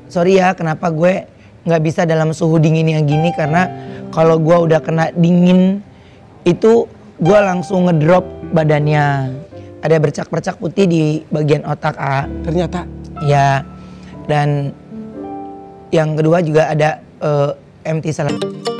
sorry ya kenapa gue nggak bisa dalam suhu dingin yang gini, karena kalau gue udah kena dingin itu gue langsung ngedrop badannya. Ada bercak-bercak putih di bagian otak, A. Ternyata? Ya, dan yang kedua juga ada empty salad.